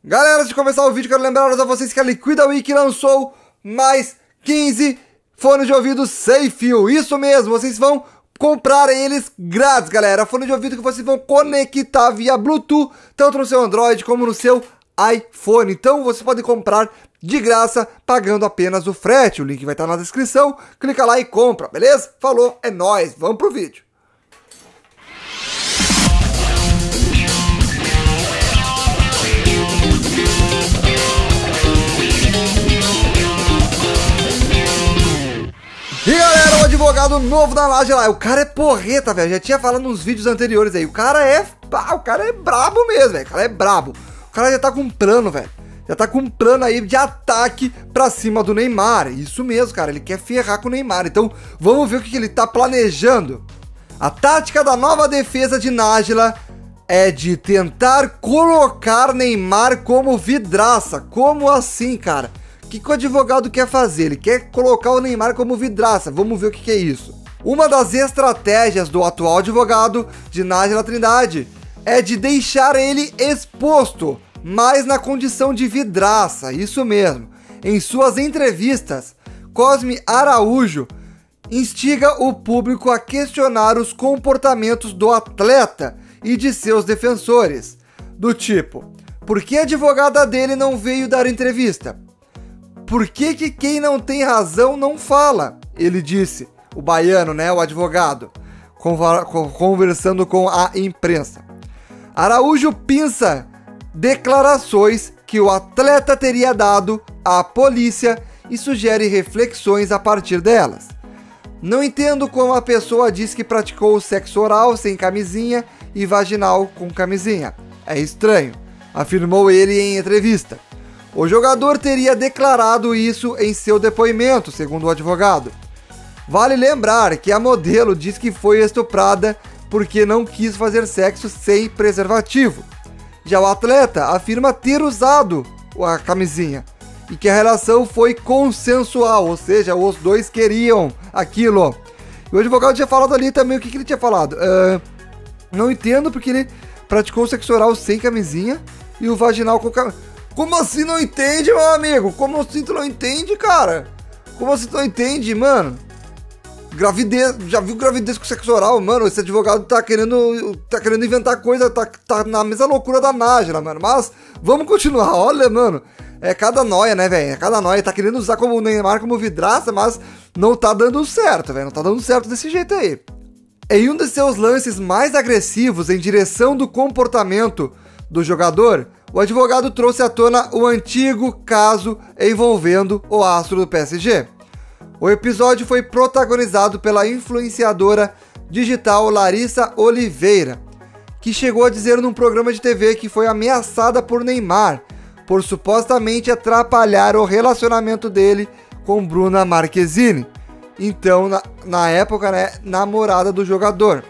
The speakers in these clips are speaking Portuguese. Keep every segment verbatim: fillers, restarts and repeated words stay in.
Galera, antes de começar o vídeo, quero lembrar a vocês que a Liquida Week lançou mais quinze fones de ouvido sem fio. Isso mesmo, vocês vão comprar eles grátis, galera. Fone de ouvido que vocês vão conectar via Bluetooth, tanto no seu Android como no seu iPhone. Então, você pode comprar de graça, pagando apenas o frete. O link vai estar na descrição. Clica lá e compra, beleza? Falou, é nóis. Vamos pro vídeo. E galera, o advogado novo da Nájila, o cara é porreta, velho, já tinha falado nos vídeos anteriores aí, o cara é, pá, o cara é brabo mesmo, velho, o cara é brabo, o cara já tá com um plano, velho, já tá com um plano aí de ataque pra cima do Neymar, isso mesmo, cara, ele quer ferrar com o Neymar, então vamos ver o que, que ele tá planejando. A tática da nova defesa de Nájila é de tentar colocar Neymar como vidraça. Como assim, cara? O que, que o advogado quer fazer? Ele quer colocar o Neymar como vidraça. Vamos ver o que, que é isso. Uma das estratégias do atual advogado de Nájila Trindade é de deixar ele exposto, mas na condição de vidraça. Isso mesmo. Em suas entrevistas, Cosme Araújo instiga o público a questionar os comportamentos do atleta e de seus defensores. Do tipo, por que a advogada dele não veio dar entrevista? Por que que quem não tem razão não fala? Ele disse, o baiano, né, o advogado, conversando com a imprensa. Araújo pinça declarações que o atleta teria dado à polícia e sugere reflexões a partir delas. Não entendo como a pessoa diz que praticou sexo oral sem camisinha e vaginal com camisinha. É estranho, afirmou ele em entrevista. O jogador teria declarado isso em seu depoimento, segundo o advogado. Vale lembrar que a modelo diz que foi estuprada porque não quis fazer sexo sem preservativo. Já o atleta afirma ter usado a camisinha e que a relação foi consensual, ou seja, os dois queriam aquilo. E o advogado tinha falado ali também, o que, que ele tinha falado? Uh, não entendo porque ele praticou sexo oral sem camisinha e o vaginal com camisinha. Como assim não entende, meu amigo? Como assim tu não entende, cara? Como assim tu não entende, mano? Gravidez, já viu gravidez com sexo oral, mano? Esse advogado tá querendo, tá querendo inventar coisa, tá, tá na mesma loucura da Nájila, mano. Mas vamos continuar, olha, mano. É cada noia, né, velho? É cada noia. Tá querendo usar como o Neymar como vidraça, mas não tá dando certo, velho. Não tá dando certo desse jeito aí. Em um de seus lances mais agressivos em direção do comportamento do jogador, o advogado trouxe à tona o antigo caso envolvendo o astro do P S G. O episódio foi protagonizado pela influenciadora digital Larissa Oliveira, que chegou a dizer num programa de T V que foi ameaçada por Neymar por supostamente atrapalhar o relacionamento dele com Bruna Marquezine, então na, na época, né, namorada do jogador.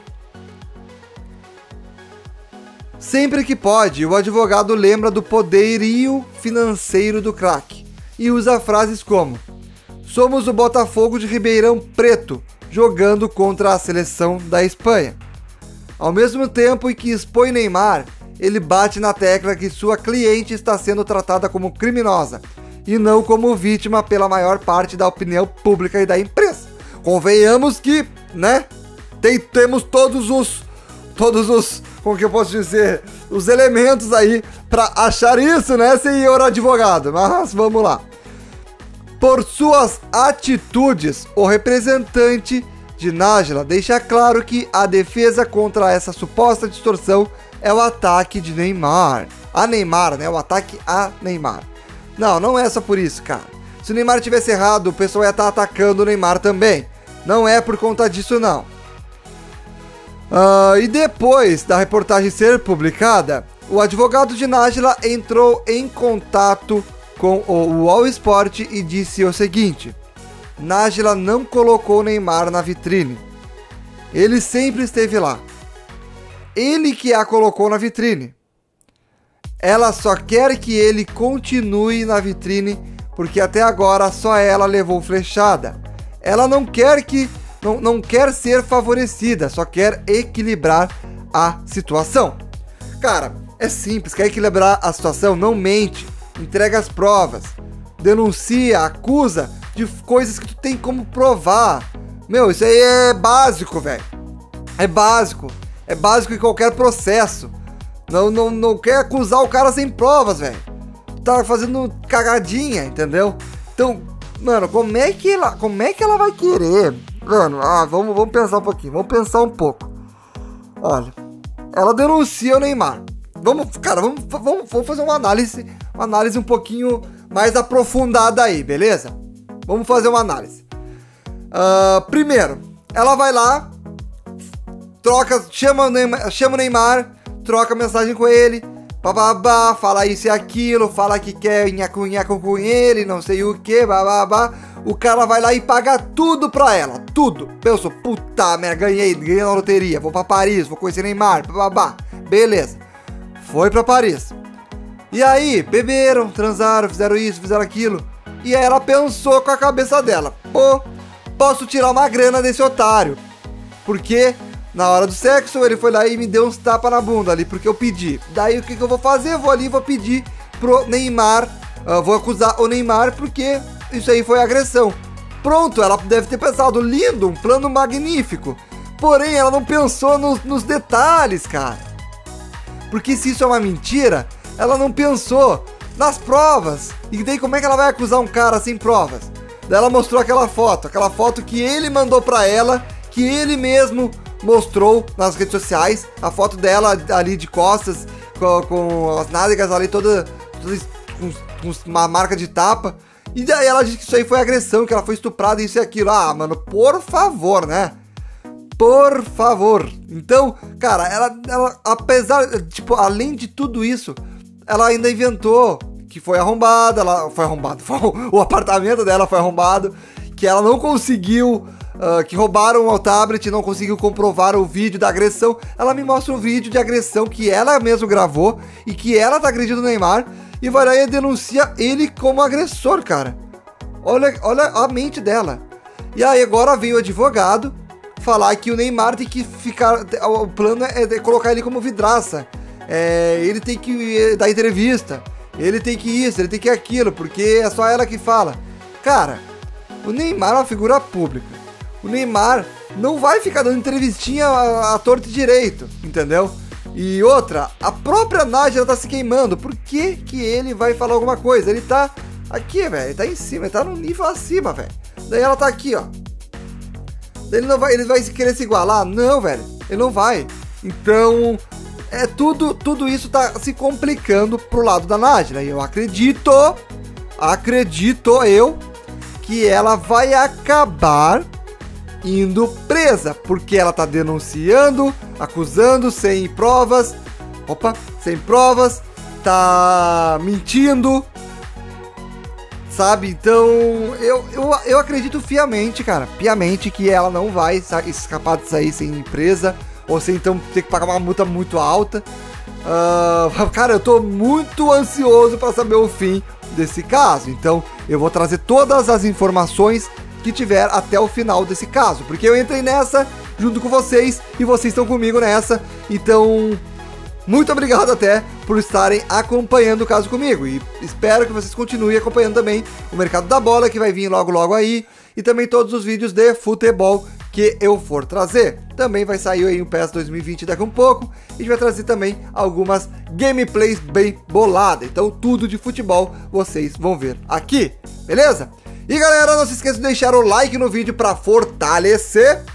Sempre que pode, o advogado lembra do poderio financeiro do craque e usa frases como: somos o Botafogo de Ribeirão Preto jogando contra a seleção da Espanha. Ao mesmo tempo em que expõe Neymar, ele bate na tecla que sua cliente está sendo tratada como criminosa e não como vítima pela maior parte da opinião pública e da imprensa. Convenhamos que, né, tem, temos todos os, todos os, como que eu posso dizer, os elementos aí para achar isso, né, senhor advogado? Mas vamos lá. Por suas atitudes, o representante de Nájila deixa claro que a defesa contra essa suposta distorção é o ataque de Neymar. A Neymar, né? O ataque a Neymar. Não, não é só por isso, cara. Se o Neymar tivesse errado, o pessoal ia estar atacando o Neymar também. Não é por conta disso, não. Uh, e depois da reportagem ser publicada, o advogado de Nájila entrou em contato com o UOL Sport e disse o seguinte: Nájila não colocou Neymar na vitrine. Ele sempre esteve lá. Ele que a colocou na vitrine. Ela só quer que ele continue na vitrine porque até agora só ela levou flechada. Ela não quer que não, não quer ser favorecida, só quer equilibrar a situação. Cara, É simples, quer equilibrar a situação? Não mente, entrega as provas, denuncia, acusa de coisas que tu tem como provar. Meu, isso aí é básico, velho. É básico. É básico em qualquer processo. Não, não, não quer acusar o cara sem provas, velho. Tá fazendo cagadinha, entendeu? Então, mano, como é que ela, como é que ela vai querer? Mano, ah, vamos, vamos pensar um pouquinho. Vamos pensar um pouco. Olha, ela denuncia o Neymar. Vamos, cara, vamos, vamos, vamos fazer uma análise, uma análise um pouquinho mais aprofundada aí, beleza? Vamos fazer uma análise. Uh, primeiro, ela vai lá, troca, chama o Neymar, chama o Neymar, troca mensagem com ele, bababá, fala isso e aquilo, fala que quer nhaco-nhaco com ele, não sei o que, bababá. O cara vai lá e paga tudo pra ela, tudo. Pensou, puta merda, ganhei, ganhei na loteria, vou pra Paris, vou conhecer Neymar, bababá. Beleza, foi pra Paris. E aí, beberam, transaram, fizeram isso, fizeram aquilo. E aí ela pensou com a cabeça dela, pô, posso tirar uma grana desse otário. Porque na hora do sexo ele foi lá e me deu uns tapas na bunda ali, porque eu pedi. Daí o que, que eu vou fazer? Eu vou ali e vou pedir pro Neymar, uh, vou acusar o Neymar porque isso aí foi agressão. Pronto, ela deve ter pensado, lindo, um plano magnífico. Porém, ela não pensou no, nos detalhes, cara. Porque se isso é uma mentira, ela não pensou nas provas. E daí como é que ela vai acusar um cara sem provas? Daí ela mostrou aquela foto, aquela foto que ele mandou pra ela, que ele mesmo mostrou nas redes sociais, a foto dela ali de costas, com, com as nádegas ali todas, todas com, com uma marca de tapa. E daí ela disse que isso aí foi agressão, que ela foi estuprada, isso e aquilo. Ah, mano, por favor, né? Por favor. Então, cara, ela, ela apesar, tipo, além de tudo isso, ela ainda inventou que foi arrombada, ela foi arrombado, foi, o apartamento dela foi arrombado, que ela não conseguiu, uh, que roubaram o tablet, não conseguiu comprovar o vídeo da agressão. Ela me mostra um vídeo de agressão que ela mesmo gravou e que ela tá agredindo o Neymar e vai lá e denuncia ele como agressor, cara. Olha, olha a mente dela. E aí agora veio o advogado falar que o Neymar tem que ficar, o plano é colocar ele como vidraça. É, ele tem que dar entrevista, ele tem que isso, ele tem que aquilo, porque é só ela que fala. Cara, o Neymar é uma figura pública. O Neymar não vai ficar dando entrevistinha à, à torta e direito, entendeu? E outra, a própria Nádia tá se queimando. Por que que ele vai falar alguma coisa? Ele tá aqui, velho, ele tá em cima, ele tá no nível acima, velho. Daí ela tá aqui, ó. Ele não vai, ele vai querer se igualar? Não, velho, ele não vai. Então, é tudo, tudo isso tá se complicando pro lado da Nádia. E eu acredito, acredito eu, que ela vai acabar indo presa, porque ela tá denunciando, acusando sem provas, opa, sem provas, tá mentindo, sabe? Então, eu, eu, eu acredito fiamente, cara, piamente, que ela não vai escapar disso aí sem presa, ou sem então ter que pagar uma multa muito alta. Uh, cara, eu tô muito ansioso para saber o fim desse caso, então eu vou trazer todas as informações que tiver até o final desse caso, porque eu entrei nessa junto com vocês e vocês estão comigo nessa. Então, muito obrigado até por estarem acompanhando o caso comigo, e espero que vocês continuem acompanhando também o Mercado da Bola, que vai vir logo logo aí, e também todos os vídeos de futebol que eu for trazer. Também vai sair aí o P E S dois mil e vinte daqui a um pouco, e a gente vai trazer também algumas gameplays bem boladas. Então tudo de futebol vocês vão ver aqui, beleza? E galera, não se esqueça de deixar o like no vídeo para fortalecer.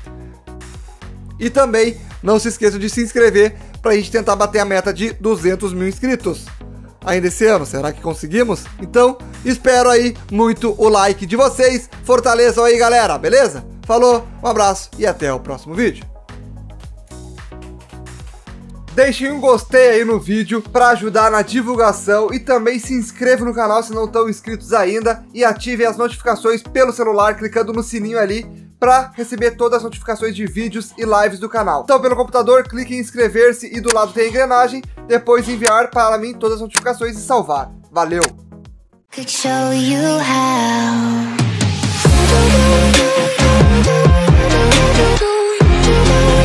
E também não se esqueça de se inscrever para a gente tentar bater a meta de duzentos mil inscritos ainda esse ano. Será que conseguimos? Então, espero aí muito o like de vocês. Fortaleçam aí, galera, beleza? Falou, um abraço e até o próximo vídeo. Deixem um gostei aí no vídeo para ajudar na divulgação e também se inscrevam no canal se não estão inscritos ainda e ativem as notificações pelo celular clicando no sininho ali para receber todas as notificações de vídeos e lives do canal. Então pelo computador, clique em inscrever-se e do lado tem a engrenagem, depois enviar para mim todas as notificações e salvar. Valeu! Could show you how.